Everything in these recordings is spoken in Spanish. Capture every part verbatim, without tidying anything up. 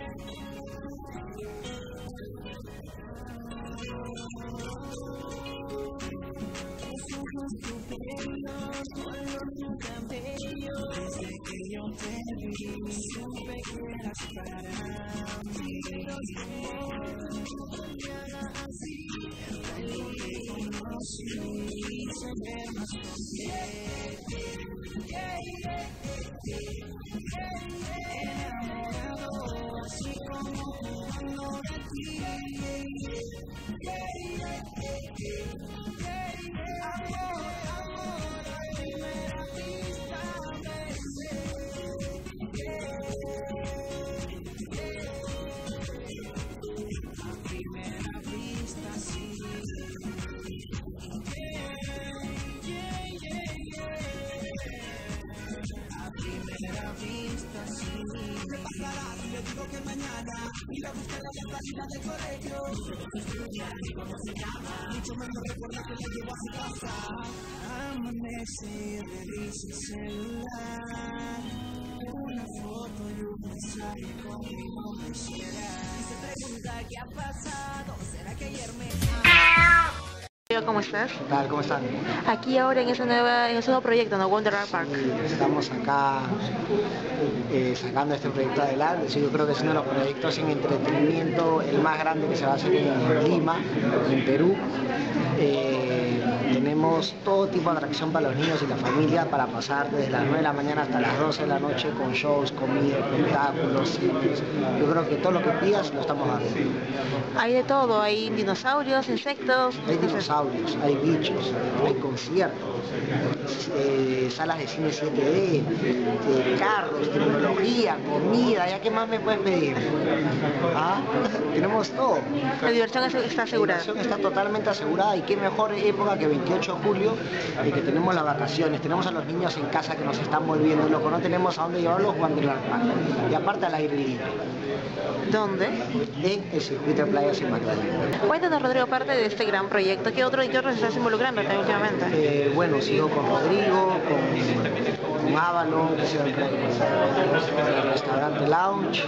Desde que yo te vi, supe que eras para mí. Los amores no me hagan así, de lo que conocí, se ve más consciente. Enamorado, así como jugando de ti. Amor, amor, a primera vista besé. A primera vista sí. A primera vista sí. ¿Qué pasará si le digo que mañana ir a buscar la salida del colegio? Estudiar y cómo se llama, mucho menos recordar que la llevo a su casa. Amanece y revisa el celular, una foto y un mensaje con mi nombre será. Y se pregunta qué ha pasado, ¿será que ayer me... ¿Cómo estás? ¿Qué tal? ¿Cómo están? Aquí ahora en ese nuevo, en ese nuevo proyecto, ¿no? Wonderland Park. Sí, estamos acá eh, sacando este proyecto adelante. Sí, yo creo que es uno de los proyectos en entretenimiento el más grande que se va a hacer en Lima, en Perú. Eh, tenemos todo tipo de atracción para los niños y la familia para pasar desde las nueve de la mañana hasta las doce de la noche con shows, comida, espectáculos, cines. Yo creo que todo lo que pidas lo estamos dando. Hay de todo, hay dinosaurios, insectos. Hay dinosaurios, hay bichos, hay conciertos, eh, salas de cine siete D, eh, carros, tecnología, comida, ¿ya qué más me puedes pedir? ¿Ah? Tenemos todo. La diversión está asegurada. La diversión está totalmente asegurada y qué mejor época que veintiocho de julio, y que tenemos las vacaciones, tenemos a los niños en casa que nos están volviendo locos, no tenemos a dónde llevarlos, Wonderland Park. Y aparte al aire libre. ¿Dónde? En el circuito de playas en Magdalena. Cuéntanos, Rodrigo, aparte de este gran proyecto, ¿qué otro y qué otros estás involucrando últimamente? Eh, bueno, sigo con Rodrigo, con, con Avalon, que sigo en el restaurante Lounge.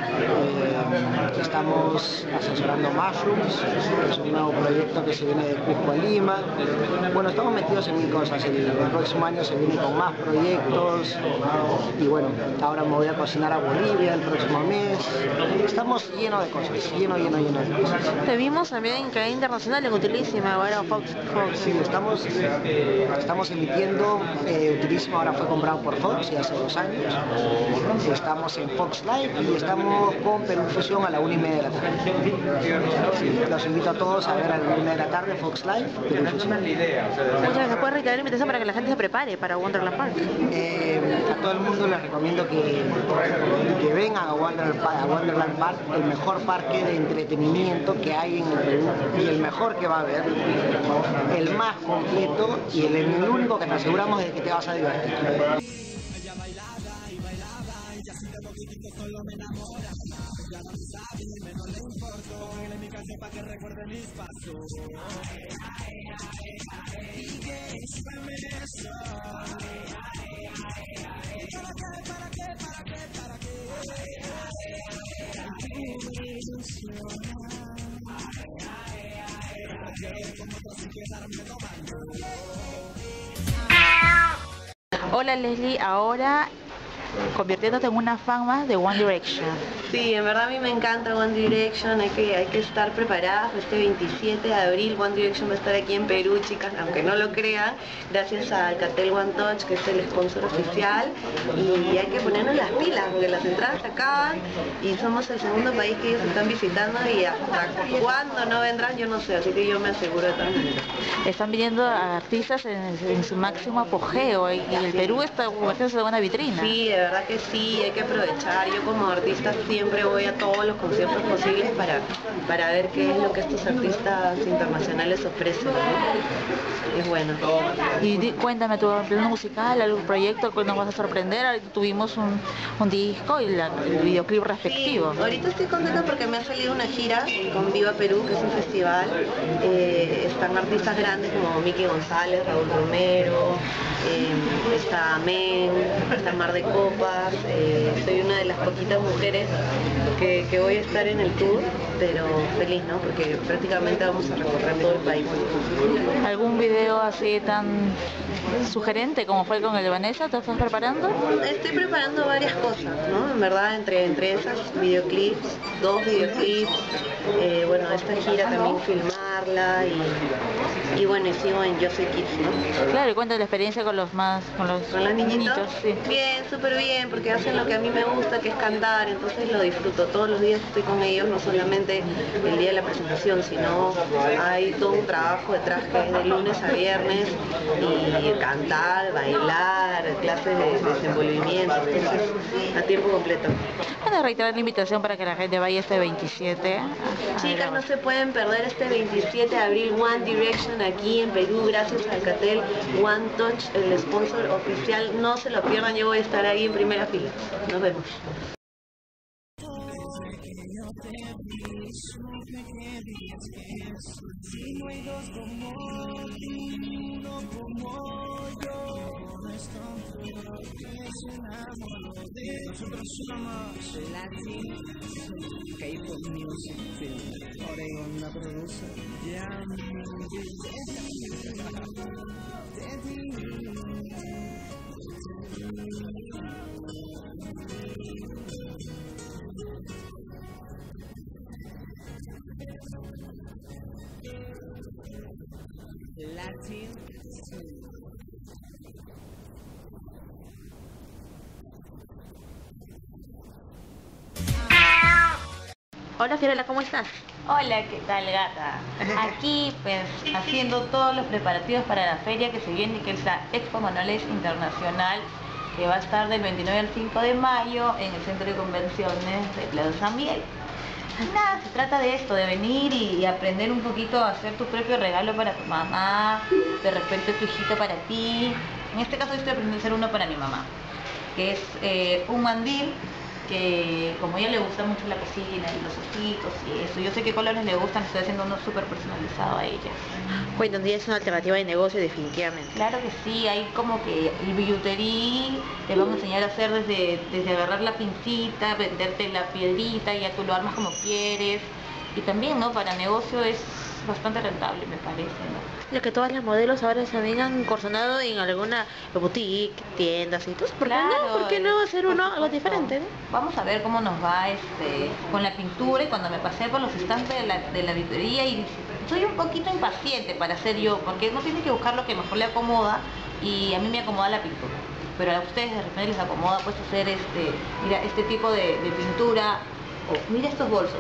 Eh, estamos asesorando Mushrooms, que es un nuevo proyecto que se viene de Cusco a Lima. Bueno, estamos metidos en mil cosas. El, el próximo año se viene con más proyectos. Y bueno, ahora me voy a cocinar a Bolivia el próximo mes. Estamos llenos de cosas, lleno, lleno, lleno de cosas. Te vimos también en cadena internacional en Utilísima, ahora Fox. Fox. Sí, estamos, estamos emitiendo, eh, Utilísima ahora fue comprado por Fox y hace dos años. Estamos en Fox Live y estamos con Perú Fusión a la una y media de la tarde. Sí, los invito a todos a ver a la una de la tarde Fox Live, Perú Fusión. Muchas gracias. ¿Puedes reiterar la invitación para que la gente se prepare para Wonderland Park? Eh, a todo el mundo les recomiendo que, que vengan a Wonderland Park, a Wonderland Park, el mejor parque de entretenimiento que hay en el Perú y el mejor que va a haber, el más completo y el, el único que te aseguramos de que te vas a divertir. Ella bailaba y bailaba y así de poquitito solo me enamora. Ya no sabe, menos le importo. Póngale mi canción para que recuerde mis pasos. Y que sueme eso. ¿Para qué, para qué, para qué, para qué? Tu ilusión. Hola Leslie, ahora convirtiéndote en una fan más de One Direction. Sí, en verdad a mí me encanta One Direction, hay que, hay que estar preparadas. Este veintisiete de abril One Direction va a estar aquí en Perú, chicas, aunque no lo crean, gracias a Alcatel One Touch, que es el sponsor oficial, y hay que ponernos las pilas, porque las entradas se acaban y somos el segundo país que ellos están visitando y hasta cuándo no vendrán, yo no sé, así que yo me aseguro de todas maneras. Están viniendo a artistas en, en su máximo apogeo y el Perú está convirtiéndose en una vitrina. Sí, de verdad que sí, hay que aprovechar. Yo como artista siempre voy a todos los conciertos posibles para, para ver qué es lo que estos artistas internacionales ofrecen, ¿no? Es bueno. Y di, cuéntame, tu plano musical, algún proyecto que nos vas a sorprender. Tuvimos un, un disco y la, el videoclip respectivo. Sí, ahorita estoy contenta porque me ha salido una gira con Viva Perú, que es un festival. Eh, están artistas grandes como Miki González, Raúl Romero, eh, está Men, está Mar de Coco, ropas, eh, soy una de las poquitas mujeres que, que voy a estar en el tour, pero feliz, ¿no? Porque prácticamente vamos a recorrer todo el país. ¿Algún video así tan sugerente como fue con el de Vanessa? ¿Te estás preparando? Estoy preparando varias cosas, ¿no? En verdad, entre, entre esas, videoclips, dos videoclips, eh, bueno, esta gira también filmarla y, y bueno, y sigo en Yo Soy Kids, ¿no? Claro, y cuenta la experiencia con los más, con los ¿Con las niñitos? sí. Bien, súper bien, porque hacen lo que a mí me gusta, que es cantar, entonces lo disfruto. Todos los días estoy con ellos, no solamente el día de la presentación, sino hay todo un trabajo detrás que es de lunes a viernes, y cantar, bailar, clases de desenvolvimiento, entonces a tiempo completo. Bueno, reiterar la invitación para que la gente vaya este veintisiete. Chicas, no se pueden perder este veintisiete de abril One Direction aquí en Perú, gracias a Alcatel One Touch, el sponsor oficial. No se lo pierdan, yo voy a estar ahí en primera fila. Nos vemos. Nosotros somos Latin K-pop Music Film. Oregon la produce. Latin Hola Fiorella, ¿cómo estás? Hola, ¿qué tal, gata? Aquí pues haciendo todos los preparativos para la feria que se viene, que es la Expo Manuales Internacional, que va a estar del veintinueve al cinco de mayo en el Centro de Convenciones de Plaza San Miguel. Nada, se trata de esto, de venir y, y aprender un poquito a hacer tu propio regalo para tu mamá, de repente tu hijito para ti. En este caso estoy aprendiendo a hacer uno para mi mamá, que es eh, un mandil, que como a ella le gusta mucho la cocina y los ojitos y eso, yo sé qué colores le gustan, estoy haciendo uno súper personalizado a ella. Bueno, es una alternativa de negocio definitivamente. Claro que sí, hay como que el billutería, te van a enseñar a hacer desde, desde agarrar la pincita, venderte la piedrita y ya tú lo armas como quieres. Y también, ¿no? Para negocio es bastante rentable, me parece, ¿no? Lo que todas las modelos ahora también han incursionado en alguna boutique, tiendas y todo. ¿Por qué Claro, no? ¿Por qué no hacer uno por algo supuesto. diferente, no? Vamos a ver cómo nos va este con la pintura, y cuando me pasé por los estantes de la, de la vidrería, y soy un poquito impaciente para hacer yo, porque uno tiene que buscar lo que mejor le acomoda, y a mí me acomoda la pintura. Pero a ustedes de repente les acomoda pues hacer este, mira, este tipo de, de pintura, o mira estos bolsos.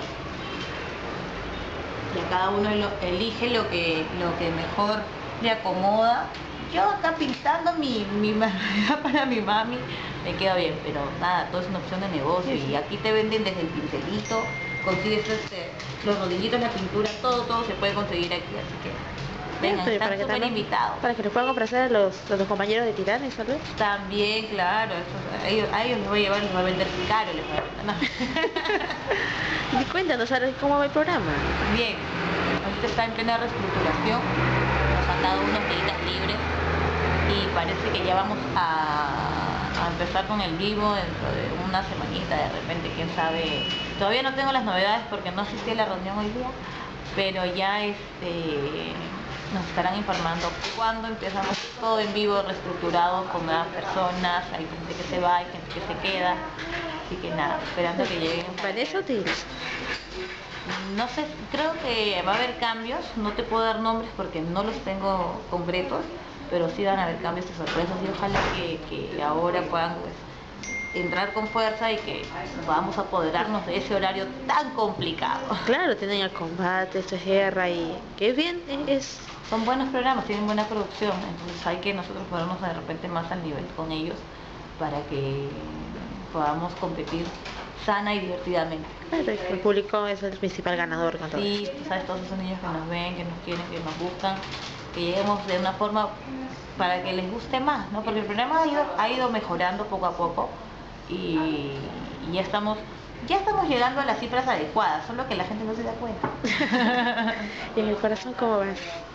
Y a cada uno lo, elige lo que, lo que mejor le acomoda. Yo acá pintando mi, mi manualidad para mi mami, me queda bien, pero nada, todo es una opción de negocio. Y aquí te venden desde el pincelito, consigues este, los rodillitos, la pintura, todo, todo se puede conseguir aquí, así que vengan, Pero están para que súper también- invitados. Para que nos puedan ofrecer a los, a los compañeros de Titanes, tal vez. También, claro, eso, a, ellos, a ellos les voy a llevar, les voy a vender caro, les voy a vender, no. Y cuéntanos ahora cómo va el programa. Bien, ahorita está en plena reestructuración, nos han dado unos días libres y parece que ya vamos a, a empezar con el vivo dentro de una semanita, de repente, quién sabe. Todavía no tengo las novedades porque no asistí a la reunión hoy día, pero ya este nos estarán informando cuándo empezamos todo en vivo, reestructurado, con nuevas personas, hay gente que se va, hay gente que se queda, así que nada, esperando que lleguen. ¿Vanessa o Tils? No sé, creo que va a haber cambios, no te puedo dar nombres porque no los tengo concretos, pero sí van a haber cambios y sorpresas, y ojalá que, que ahora puedan pues entrar con fuerza y que podamos apoderarnos de ese horario tan complicado. Claro, tienen el combate, esto es guerra y que es bien, es... Son buenos programas, tienen buena producción, entonces hay que nosotros ponernos de repente más al nivel con ellos para que podamos competir sana y divertidamente. Claro, el público es el principal ganador con todo Sí, esto. tú sabes, todos esos niños que nos ven, que nos quieren, que nos buscan, que lleguemos de una forma para que les guste más, ¿no? Porque el programa ha ido, ha ido mejorando poco a poco y, y ya estamos ya estamos llegando a las cifras adecuadas, solo que la gente no se da cuenta. Y en el corazón, ¿cómo vas?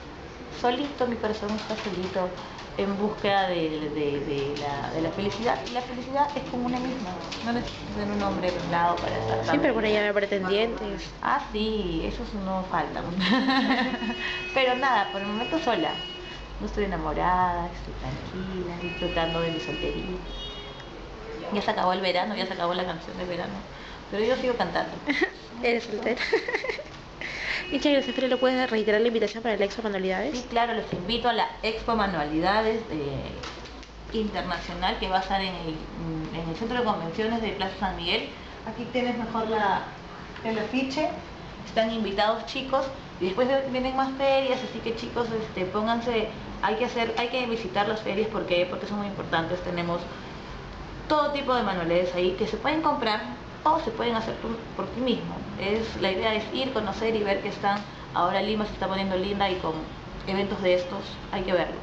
solito, mi corazón está solito en búsqueda de, de, de, la, de la felicidad. Y la felicidad es con una misma, no necesitas ser un hombre arreglado para estar. Siempre por ahí hay pretendientes. Ah, sí, esos no faltan. Pero nada, por el momento sola. No estoy enamorada, estoy tranquila, disfrutando de mi soltería. Ya se acabó el verano, ya se acabó la canción de verano. Pero yo sigo cantando. Eres soltera. Y Chayo, ¿siempre lo puedes reiterar la invitación para la Expo Manualidades? Sí, claro, les invito a la Expo Manualidades eh, Internacional que va a estar en el, en el Centro de Convenciones de Plaza San Miguel. Aquí tienes mejor la, el afiche. Están invitados chicos y después vienen más ferias, así que chicos, este, pónganse, hay que hacer, hay que visitar las ferias porque, porque son muy importantes. Tenemos todo tipo de manualidades ahí que se pueden comprar o se pueden hacer por, por ti mismo. Es, la idea es ir, conocer y ver que están, ahora Lima se está poniendo linda y con eventos de estos hay que verlos.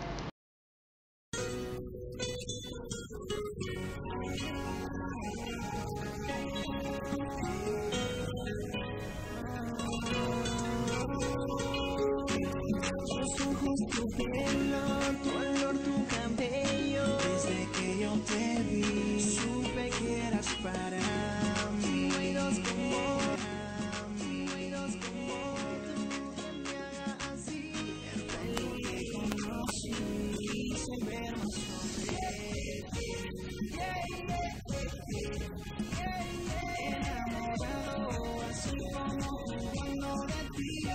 Tus ojos, tu pelo, tu olor, tu cabello. Desde que yo te vi, supe que eras para mí. No hay dos como mí, no hay dos como tú. Que me haga así. El pelo que conocí, se ve hermoso. Yeah, yeah, yeah, yeah. Enamorado, así como jugando de ti.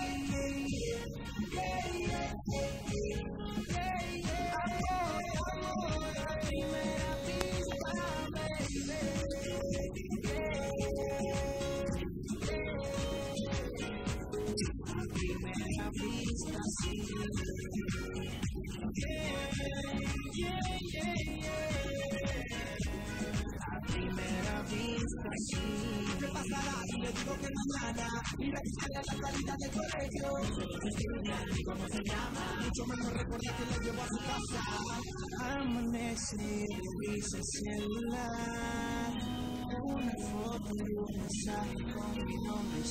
Primera vista, sí. ¿Qué pasará si le digo que mañana ir a buscarle a la salida del colegio? ¿Cómo se llama? Mucho menos recuerda que la llevo a su casa. Amanece y revisa el celular. Una foto y un mensaje con mi nombre.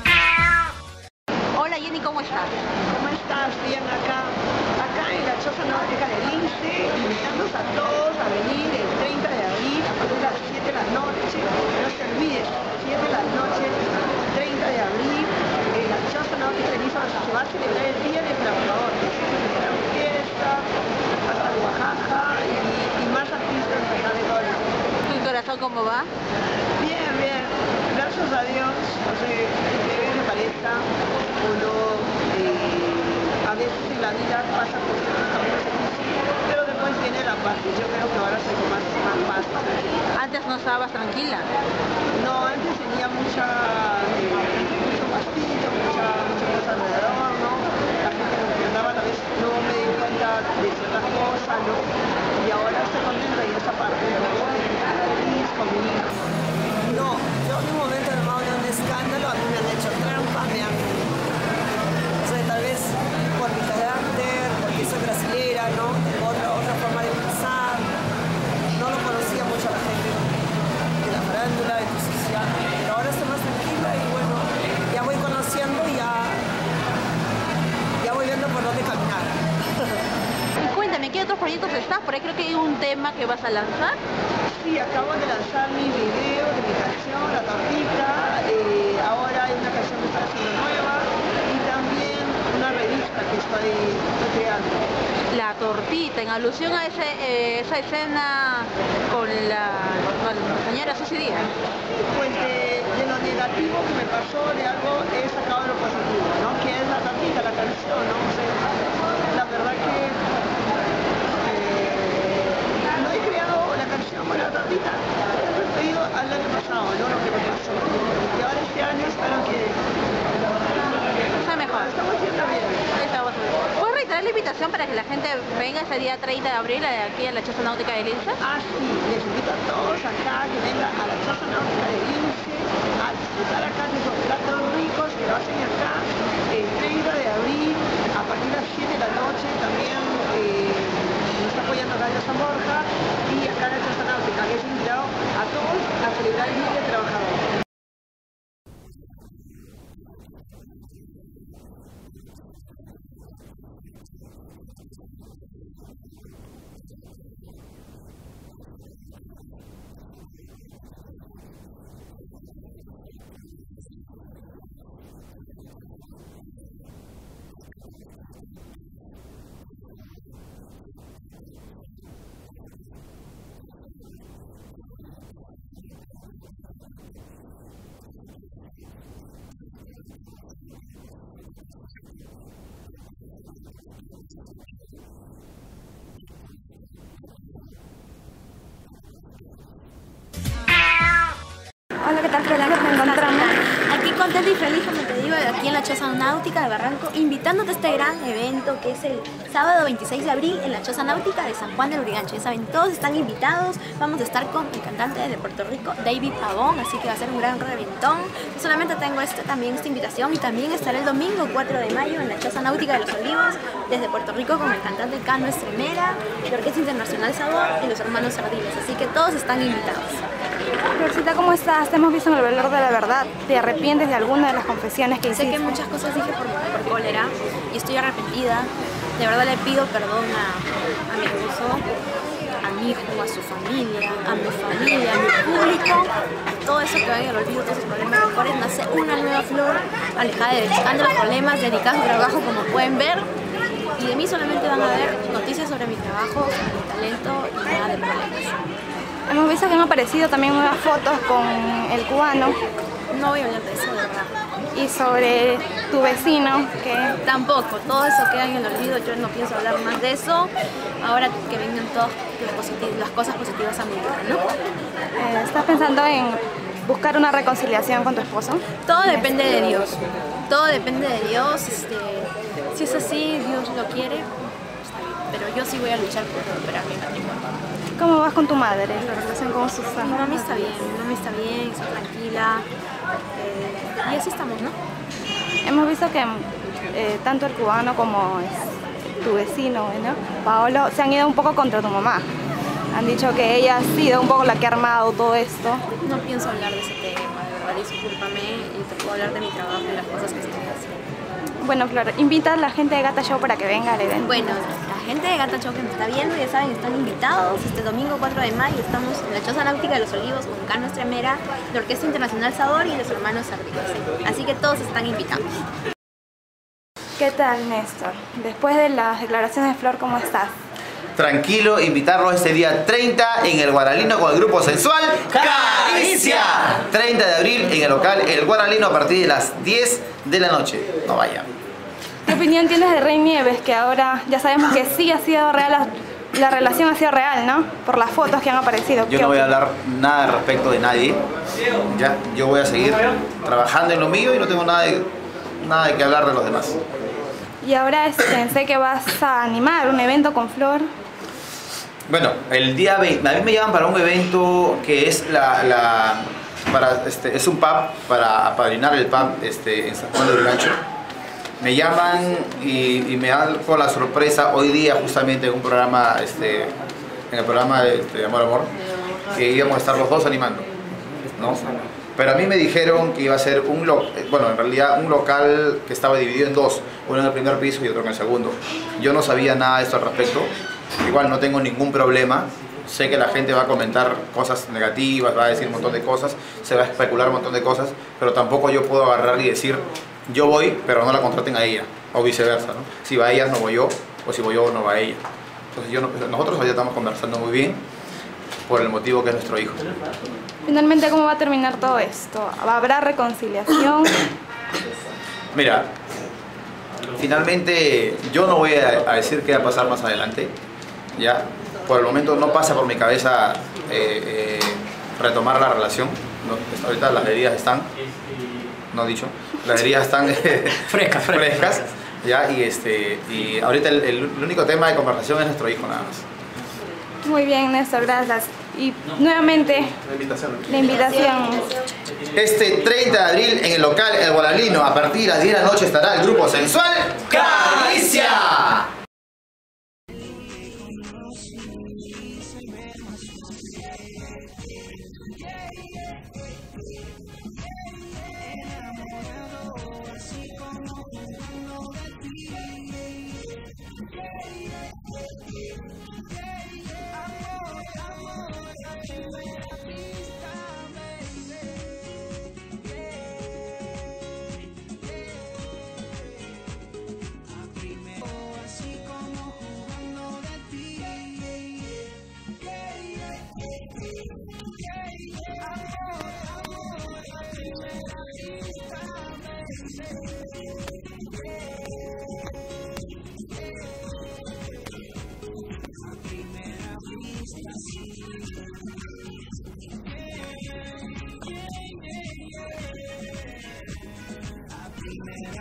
Hola Jenny, ¿cómo estás? ¿Cómo estás? Bien acá, acá en la Choza Náutica del Lince, invitándonos a todos a venir el treinta de abril a partir de las siete de la noche, no se olviden, siete de la noche, treinta de abril, en la Choza Náutica del Lince se va a celebrar el Día del Trabajador, una fiesta, hasta de Oaxaca y, y más artistas de acá de Colombia. ¿Tu corazón cómo va? Bien, bien, gracias a Dios, no sé qué me parezca o no, eh, a veces en la vida pasa por ciertos caminos difíciles, pero después viene la paz, y yo creo que ahora soy más, más paz, tranquila. Antes no estabas tranquila. No, antes tenía mucha, eh, mucho fastidio, mucha, mucha cosa alrededor, ¿no? La gente con que andaba a la vez no me di cuenta de ciertas cosas, ¿no? Y ahora estoy contenta y esa parte, ¿no? Estoy feliz con mi hija. No, yo en un momento de más de un escándalo, a mí me han hecho trampa, me han... O sea, tal vez por mi carácter, porque soy brasilera, ¿no? Tengo otra, otra forma de pensar. No lo conocía mucho a la gente de la farándula, entonces ya... Pero ahora estoy más tranquila y bueno, ya voy conociendo y ya... Ya voy viendo por dónde caminar. Y cuéntame, ¿qué otros proyectos estás? Por ahí creo que hay un tema que vas a lanzar. Sí, acabo de lanzar mi video de mi canción, La Tortita. Eh, ahora hay una canción que estoy haciendo nueva y también una revista que estoy, estoy creando. La Tortita, en alusión a ese, eh, esa escena con la, con la señora Susy Díaz. Pues de, de lo negativo que me pasó, de algo he sacado lo positivo, ¿no? Que es La Tortita, la canción, ¿no? O sea, la verdad que eh, no he creado la canción con La Tortita, he referido al año pasado, ¿no? Lo que me pasó. Y ahora este año espero que Está mejor. estamos haciendo bien. Ahí estamos. ¿Puedes reiterar la invitación para que la gente venga ese día treinta de abril aquí a la Choza Náutica de Lince? Ah, sí, les invito a todos acá que vengan a la Choza Náutica de Lince a disfrutar acá de esos platos ricos que lo hacen acá el treinta de abril a partir de las siete de la noche. También eh, nos está apoyando Radio San Borja y acá en la Choza Náutica, que es invitado a todos a celebrar el Día del Trabajador. Hola, ¿qué tal, Fernando? Nos encontramos aquí contenta y feliz, como te digo, aquí en la Choza Náutica de Barranco, invitándote a este gran evento que es el sábado veintiséis de abril en la Choza Náutica de San Juan del Lurigancho. Ya saben, todos están invitados. Vamos a estar con el cantante de Puerto Rico, David Pavón, así que va a ser un gran reventón. No solamente tengo este, también esta invitación, y también estaré el domingo cuatro de mayo en la Choza Náutica de Los Olivos, desde Puerto Rico, con el cantante Cano Estremera, la Orquesta Internacional Sabor y los hermanos Sardiles, así que todos están invitados. Florcita, ¿cómo estás? Te hemos visto en el valor de la verdad. ¿Te arrepientes de alguna de las confesiones que hiciste? Sé que muchas cosas dije por, por cólera y estoy arrepentida. De verdad le pido perdón a, a mi esposo, a mi hijo, a su familia, a mi familia, a mi público, a todo eso que vaya en el olvido, todos esos problemas rencores. Nace una nueva flor, alejada de escándalos, problemas, dedicada a su trabajo, como pueden ver. Y de mí solamente van a ver noticias sobre mi trabajo, sobre mi talento y nada de problemas. Hemos visto que han aparecido también nuevas fotos con el cubano. No voy a hablar de eso, de verdad. Y sobre tu vecino, que... Tampoco, todo eso queda en el olvido, yo no pienso hablar más de eso. Ahora que vengan todas las, las cosas positivas a mi vida, ¿no? Eh, ¿Estás pensando en buscar una reconciliación con tu esposo? Todo depende de Dios, todo depende de Dios. Este, si es así, Dios lo quiere, está bien. Pero yo sí voy a luchar por recuperar mi matrimonio. ¿Cómo vas con tu madre? ¿La relación con Susana? Mi mami está bien, mi mami está bien, está tranquila. Eh, y así estamos, ¿no? Hemos visto que eh, tanto el cubano como es, tu vecino, ¿no? Paolo, se han ido un poco contra tu mamá. Han dicho que ella ha sido un poco la que ha armado todo esto. No pienso hablar de ese tema, de verdad, discúlpame, y te puedo hablar de mi trabajo y las cosas que estoy haciendo. Bueno, Flor, invita a la gente de Gata Show para que venga al evento. Bueno, la gente de Gata Show que me está viendo, ya saben, están invitados. Este domingo cuatro de mayo estamos en la Choza Náutica de Los Olivos con Cano Estremera, la Orquesta Internacional Sabor y los hermanos Sardiles. Así que todos están invitados. ¿Qué tal, Néstor? Después de las declaraciones de Flor, ¿cómo estás? Tranquilo, invitarlos este día treinta en el Guaralino con el grupo sensual Caricia. treinta de abril en el local El Guaralino a partir de las diez de la noche. No vayan. ¿Qué opinión tienes de Rey Nieves? Que ahora ya sabemos que sí ha sido real, la, la relación ha sido real, ¿no? Por las fotos que han aparecido. Yo no voy a hablar nada al respecto de nadie. Ya, yo voy a seguir trabajando en lo mío y no tengo nada de, nada de que hablar de los demás. Y ahora pensé que vas a animar un evento con Flor. Bueno, el día veinte, a mí me llaman para un evento que es la, la para, este, es un pub para apadrinar el pub este, en San Juan del Lurigancho. Me llaman y, y me dan con la sorpresa hoy día justamente en un programa, este, en el programa de este, Amor Amor, que íbamos a estar los dos animando, ¿no? Pero a mí me dijeron que iba a ser un lo, bueno, en realidad un local que estaba dividido en dos, uno en el primer piso y otro en el segundo. Yo no sabía nada de esto al respecto, igual no tengo ningún problema. Sé que la gente va a comentar cosas negativas, va a decir un montón de cosas, se va a especular un montón de cosas, pero tampoco yo puedo agarrar y decir yo voy, pero no la contraten a ella, o viceversa, ¿no? Si va ella, no voy yo, o si voy yo, no va ella. Entonces yo no, nosotros ya estamos conversando muy bien por el motivo que es nuestro hijo. Finalmente, ¿cómo va a terminar todo esto? ¿Habrá reconciliación? Mira, finalmente yo no voy a, a decir qué va a pasar más adelante, ya. Por el momento no pasa por mi cabeza eh, eh, retomar la relación. No, ahorita las heridas están, no dicho, las heridas están frescas, frescas, ya, y este, y ahorita el, el único tema de conversación es nuestro hijo nada más. Muy bien, Néstor, gracias. Y nuevamente la invitación. La invitación. Este treinta de abril en el local El Guaralino a partir de las diez de la noche estará el grupo sensual Caricia. Enamorado, así como cuando de ti.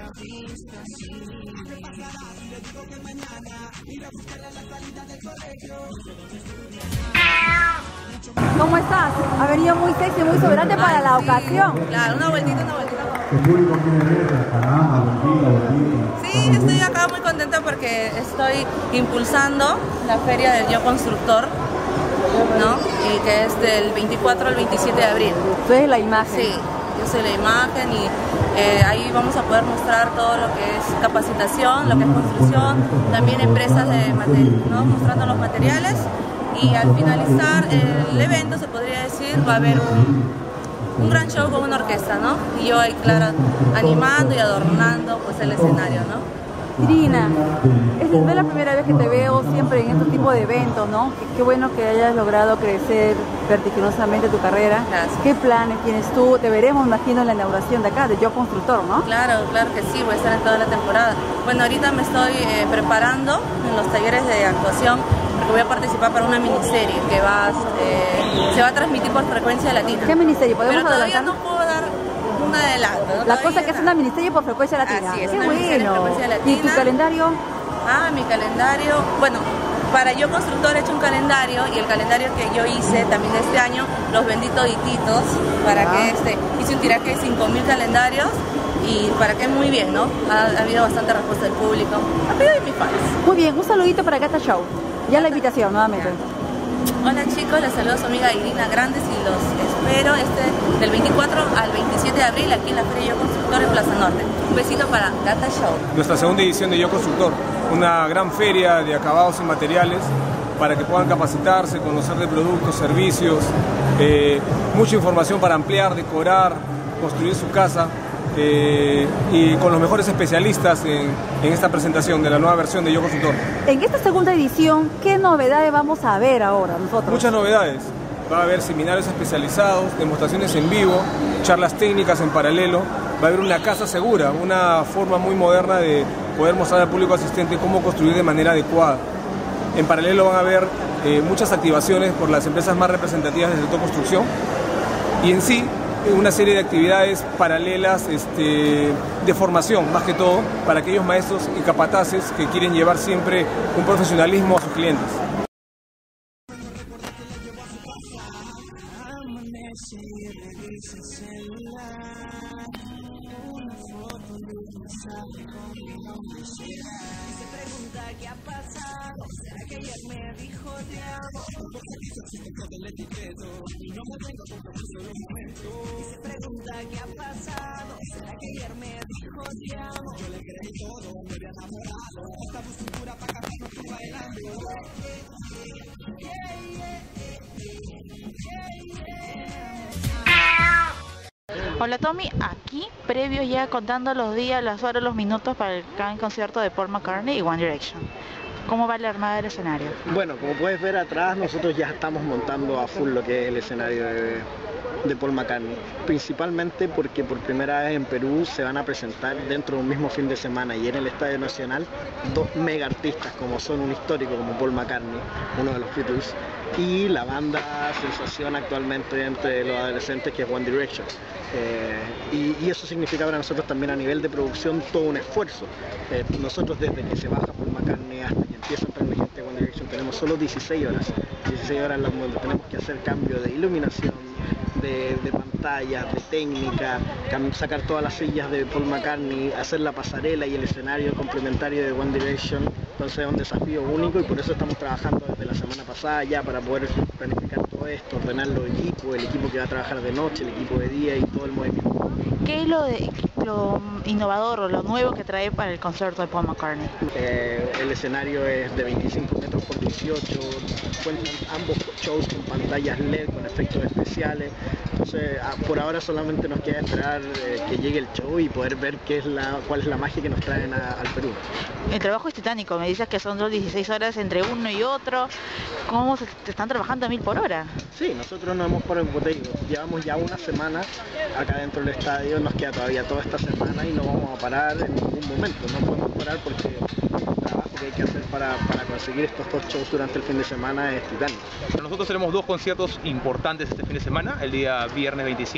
¿Cómo estás? Ha venido muy sexy, muy sobrante para la ocasión. Claro, una vueltita, una vueltita. ¿Qué público quiere ver? Panamá, Bolivia, Bolivia. Sí, estoy acá muy contenta porque estoy impulsando la feria del Yo Constructor, ¿no? Y que es del veinticuatro al veintisiete de abril. Tú eres la imagen. Sí, yo soy la imagen y eh, ahí vamos a poder mostrar todo lo que es capacitación, lo que es construcción, también empresas de material, ¿no? Mostrando los materiales. Y al finalizar el evento, se podría decir, va a haber un, un gran show con una orquesta, ¿no? Y yo ahí, claro, animando y adornando pues el escenario, ¿no? Irina, esta es la primera vez que te veo siempre en este tipo de eventos, ¿no? Qué bueno que hayas logrado crecer vertiginosamente tu carrera. Gracias. ¿Qué planes tienes tú? Te veremos, imagino, en la inauguración de acá, de Yo Constructor, ¿no? Claro, claro que sí, voy a estar en toda la temporada. Bueno, ahorita me estoy eh, preparando en los talleres de actuación, porque voy a participar para una miniserie que va, eh, se va a transmitir por Frecuencia Latina. ¿Qué miniserie? ¿Podemos Pero todavía adelantar? no puedo dar un adelanto. ¿no? La Todavía cosa que es una miniserie por Frecuencia Latina. Así es, ¡Qué una miniserie bueno! por Frecuencia Latina. ¿Y tu calendario? Ah, mi calendario, bueno, para Yo Constructor he hecho un calendario y el calendario que yo hice también este año, los benditos hititos, para ah. que este, hice un tiraje de cinco mil calendarios y para que muy bien, ¿no? Ha, ha habido bastante respuesta del público, ha pedido de mis fans. Muy bien, un saludito para Gata Show. Ya la invitación nuevamente. Hola chicos, les saludo a su amiga Irina Grandes y los espero este del veinticuatro al veintisiete de abril aquí en la Feria Yo Constructor en Plaza Norte. Un besito para Gata Show. Nuestra segunda edición de Yo Constructor, una gran feria de acabados y materiales para que puedan capacitarse, conocer de productos, servicios, eh, mucha información para ampliar, decorar, construir su casa. Eh, y con los mejores especialistas en, en esta presentación de la nueva versión de Yo Constructor. En esta segunda edición, ¿qué novedades vamos a ver ahora nosotros? Muchas novedades. Va a haber seminarios especializados, demostraciones en vivo, charlas técnicas en paralelo. Va a haber una casa segura, una forma muy moderna de poder mostrar al público asistente cómo construir de manera adecuada. En paralelo van a haber eh, muchas activaciones por las empresas más representativas del sector construcción y en sí una serie de actividades paralelas este, de formación, más que todo, para aquellos maestros y capataces que quieren llevar siempre un profesionalismo a sus clientes. ¿Qué ha pasado? ¿Será que ayer me dijo te amo? No me tengo compromiso de un momento. Y se pregunta qué ha pasado. ¿Será que ayer me dijo te amo? Yo le creí todo, me había enamorado. Estaba cintura para acá, no estoy bailando. Yeah, yeah, yeah, yeah. Hola Tommy, aquí previo ya contando los días, las horas, los minutos para el gran concierto de Paul McCartney y One Direction. ¿Cómo va la armada del escenario? Bueno, como puedes ver atrás, nosotros ya estamos montando a full lo que es el escenario de, de Paul McCartney. Principalmente porque por primera vez en Perú se van a presentar dentro de un mismo fin de semana y en el Estadio Nacional dos mega artistas como son un histórico como Paul McCartney, uno de los Beatles, y la banda sensación actualmente entre los adolescentes que es One Direction. Eh, y, y eso significa para nosotros también a nivel de producción todo un esfuerzo. Eh, nosotros desde que se baja Paul McCartney hasta que empieza a entrar la gente de One Direction tenemos solo dieciséis horas, dieciséis horas en las donde tenemos que hacer cambio de iluminación, de, de pantallas, de técnica, sacar todas las sillas de Paul McCartney, hacer la pasarela y el escenario complementario de One Direction. Entonces es un desafío único y por eso estamos trabajando desde la semana pasada ya para poder planificar todo esto, ordenar los equipos, el equipo que va a trabajar de noche, el equipo de día y todo el movimiento. ¿Qué es lo, de, lo innovador o lo nuevo que trae para el concierto de Paul McCartney? Eh, el escenario es de veinticinco metros por dieciocho, cuentan ambos shows con pantallas L E D, con efectos especiales. Entonces, a, por ahora solamente nos queda esperar eh, que llegue el show y poder ver qué es la, cuál es la magia que nos traen a, al Perú. El trabajo es titánico, me dices que son dos dieciséis horas entre uno y otro. ¿Cómo se te están trabajando a mil por hora? Sí, nosotros no hemos parado, como te digo, llevamos ya una semana acá dentro del estadio, nos queda todavía toda esta semana y no vamos a parar en ningún momento, no podemos parar porque el trabajo que hay que hacer para, para conseguir estos dos shows durante el fin de semana es titánico. Nosotros tenemos dos conciertos importantes este fin de semana. El día viernes veinticinco tenemos el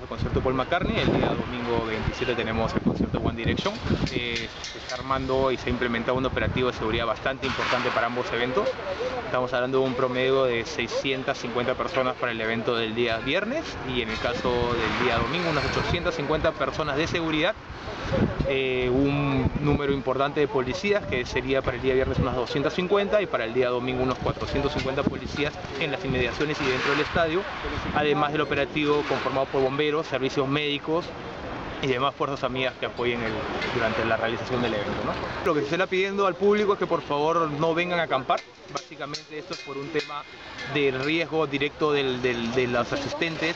concierto de Paul McCartney. El día domingo veintisiete tenemos el concierto de One Direction. Eh, se está armando y se ha implementado un operativo de seguridad bastante importante para ambos eventos. Estamos hablando de un promedio de seiscientas cincuenta personas para el evento del día viernes y en el caso del día domingo unas ochocientas cincuenta personas de seguridad. Eh, un número importante de policías, que sería para el día viernes unas doscientas cincuenta y para el día domingo unos cuatrocientos cincuenta policías en las inmediaciones y dentro del estadio, además del operativo conformado por bomberos, servicios médicos y demás fuerzas amigas que apoyen el, durante la realización del evento, ¿no? Lo que se está pidiendo al público es que por favor no vengan a acampar. Básicamente esto es por un tema de riesgo directo del, del, de los asistentes.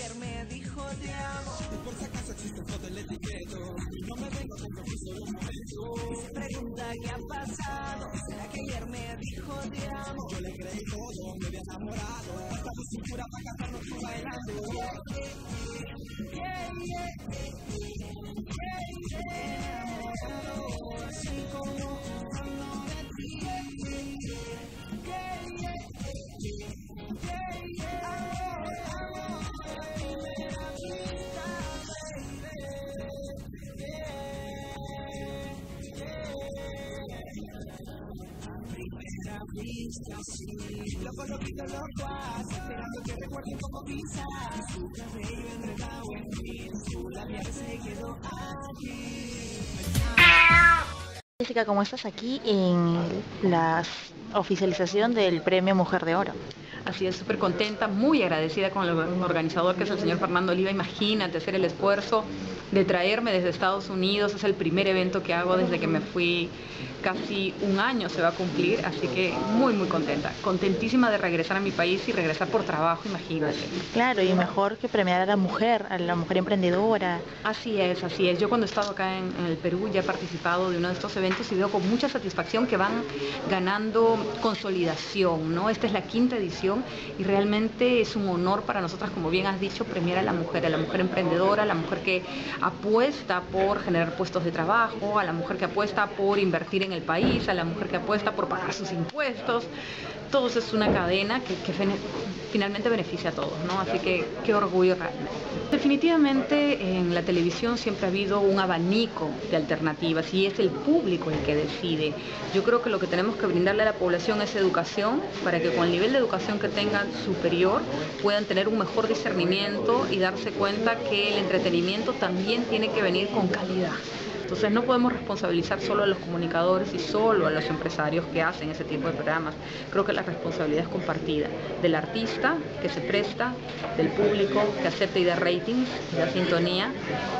ayer me dijo te amo. Por si acaso existe todo el etiqueto, no me vengo con compromiso de un momento. Se pregunta qué ha pasado, será que ayer me dijo te amo. Yo le creí todo, me había enamorado, hasta mi cintura para casarnos tú bailando. Yeah, yeah, yeah, yeah. Así como cuando de ti. Yeah, yeah, yeah, yeah. Amor, amor, la primera vista, baby. Yeah, yeah. A primera vista, sí. Loco, loquito, loco, esperando que recuerde un poco quizás. Su cabello enredado en mí, su labial se quedó aquí. Jessica, ¿cómo estás aquí en la oficialización del Premio Mujer de Oro? Así es, súper contenta, muy agradecida con el organizador que es el señor Fernando Oliva. Imagínate hacer el esfuerzo de traerme desde Estados Unidos, es el primer evento que hago desde que me fui, casi un año se va a cumplir, así que muy muy contenta, contentísima de regresar a mi país y regresar por trabajo, imagínate. Claro, y mejor que premiar a la mujer, a la mujer emprendedora. Así es, así es. Yo cuando he estado acá en, en el Perú ya he participado de uno de estos eventos y veo con mucha satisfacción que van ganando consolidación, ¿no? Esta es la quinta edición y realmente es un honor para nosotras, como bien has dicho, premiar a la mujer, a la mujer emprendedora, a la mujer que apuesta por generar puestos de trabajo, a la mujer que apuesta por invertir en el país, a la mujer que apuesta por pagar sus impuestos. Todo eso es una cadena que, que finalmente beneficia a todos, ¿no? Así que qué orgullo realmente. Definitivamente en la televisión siempre ha habido un abanico de alternativas y es el público el que decide. Yo creo que lo que tenemos que brindarle a la población es educación para que con el nivel de educación que tengan superior puedan tener un mejor discernimiento y darse cuenta que el entretenimiento también tiene que venir con calidad. Entonces no podemos responsabilizar solo a los comunicadores y solo a los empresarios que hacen ese tipo de programas. Creo que la responsabilidad es compartida del artista que se presta, del público que acepta y da ratings, da sintonía,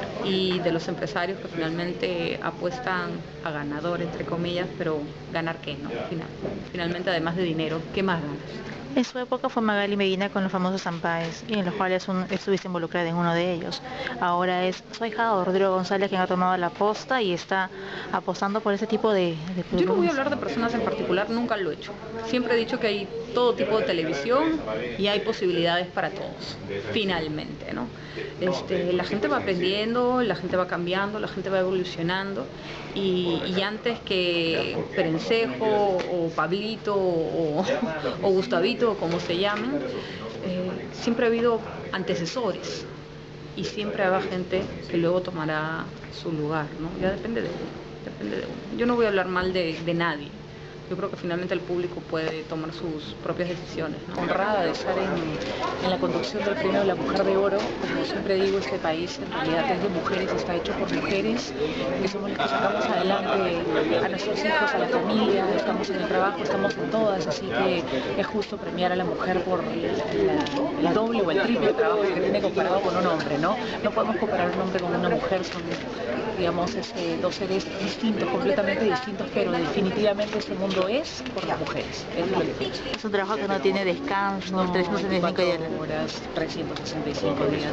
y de los empresarios que finalmente apuestan a ganador, entre comillas, pero ganar qué, ¿no? Final, finalmente además de dinero, ¿qué más ganas? En su época fue Magali Medina con los famosos Zampáez, y en los cuales un, estuviste involucrada en uno de ellos. Ahora es su hija Rodrigo González quien ha tomado la posta y está apostando por ese tipo de, de Yo no voy a hablar de personas en particular, nunca lo he hecho. Siempre he dicho que hay todo tipo de televisión y hay posibilidades para todos, finalmente, ¿no? Este, la gente va aprendiendo, la gente va cambiando, la gente va evolucionando y, y antes que Perencejo o Pablito o, o Gustavito, como se llamen, eh, siempre ha habido antecesores y siempre habrá gente que luego tomará su lugar, ¿no? Ya depende de uno, depende de uno. Yo no voy a hablar mal de, de nadie. Yo creo que finalmente el público puede tomar sus propias decisiones, ¿no? Honrada de estar en, en la conducción del Premio de la Mujer de Oro. Como siempre digo, este país en realidad es de mujeres, está hecho por mujeres, que somos las que sacamos adelante a nuestros hijos, a la familia, estamos en el trabajo, estamos en todas, así que es justo premiar a la mujer por la, la doble o el triple trabajo que tiene comparado con un hombre, ¿no? No podemos comparar un hombre con una mujer, son, digamos, este, dos seres distintos, completamente distintos, pero definitivamente este mundo es por las mujeres. Es, es un trabajo que no tiene descanso, no, trescientos sesenta y cinco días. Horas, trescientos sesenta y cinco días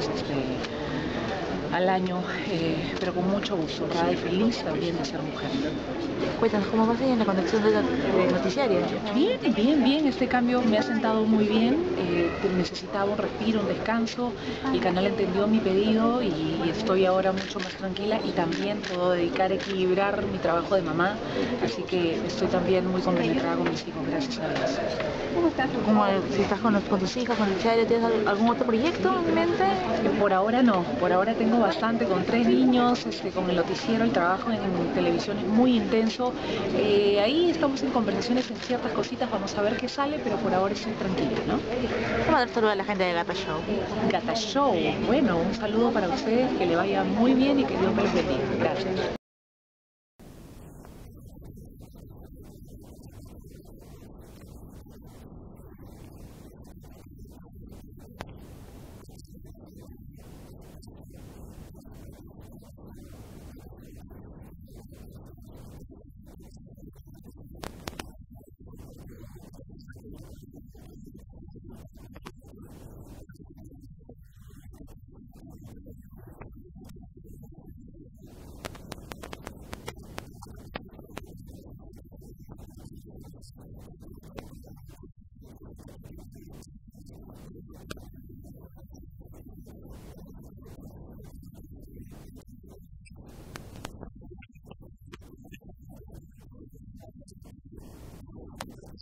este, al año, eh, pero con mucho gusto, honrada y feliz también de ser mujer. Cuéntanos, ¿cómo vas ahí en la conducción de, de noticiario? Bien, bien, bien, este cambio me ha sentado muy bien, eh, necesitaba un respiro, un descanso, el canal entendió mi pedido y, y estoy ahora mucho más tranquila y también puedo dedicar, equilibrar mi trabajo de mamá, así que estoy también muy compenetrada con mis hijos, gracias a Dios. ¿Cómo estás? ¿Cómo, si estás con, con tus hijos, con el noticiario, ¿tienes algún otro proyecto en mente? Por ahora no, por ahora tengo bastante, con tres niños, este, con el noticiero, el trabajo en, en televisión es muy intenso. Eh, ahí estamos en conversaciones en ciertas cositas, vamos a ver qué sale, pero por ahora estoy tranquila, ¿no? Vamos a dar saludo a la gente de Gata Show. Gata Show, bueno, un saludo para ustedes, que le vaya muy bien y que Dios me los bendiga. Gracias.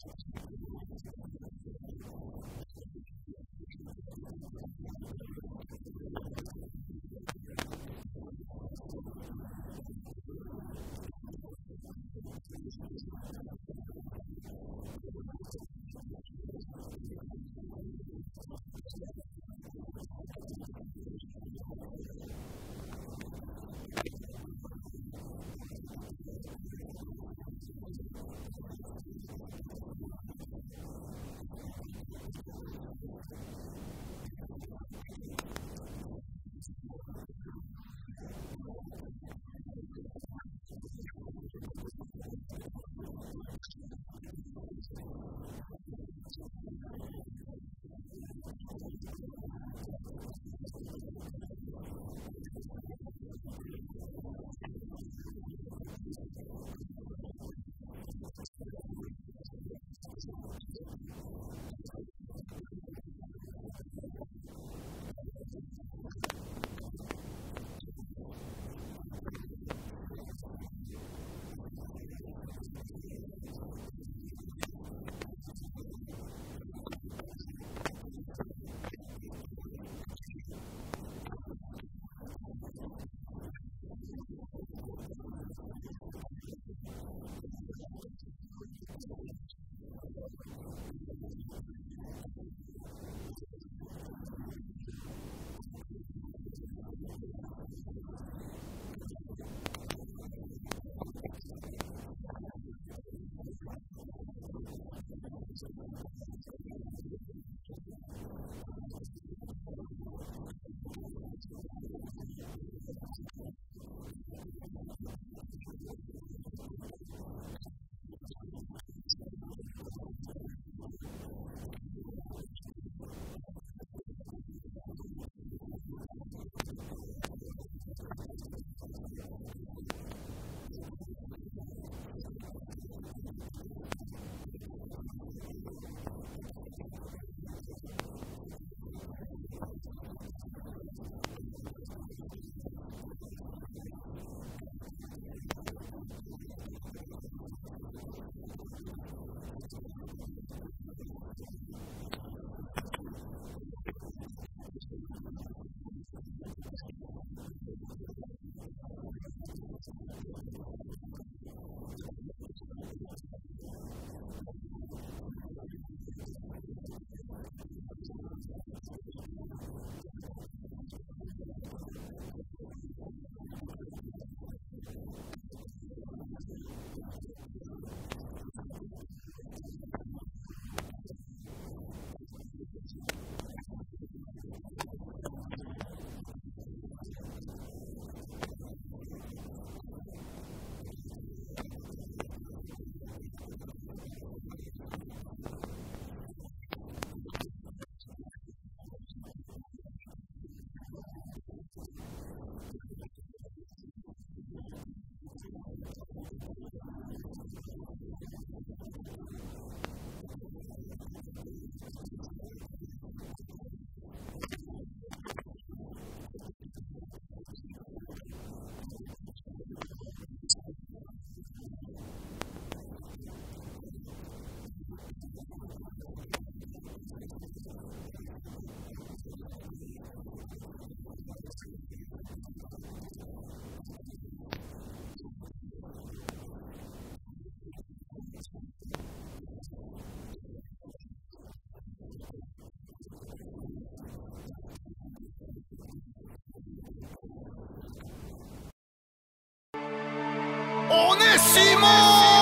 Onésimo,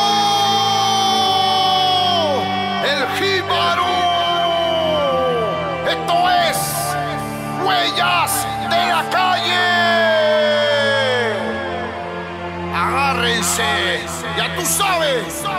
el jíbaro. Esto es Huellas de la Calle. Agárrense, ya tú sabes.